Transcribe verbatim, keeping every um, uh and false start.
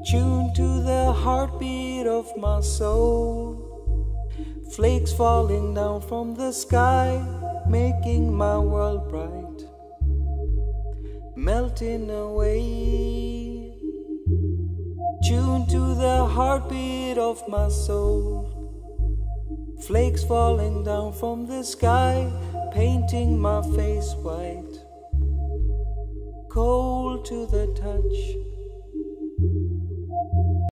tuned to the heartbeat of my soul. Flakes falling down from the sky, making my world bright, melting away. Tuned to the heartbeat of my soul. Flakes falling down from the sky, painting my face white, cold to the touch.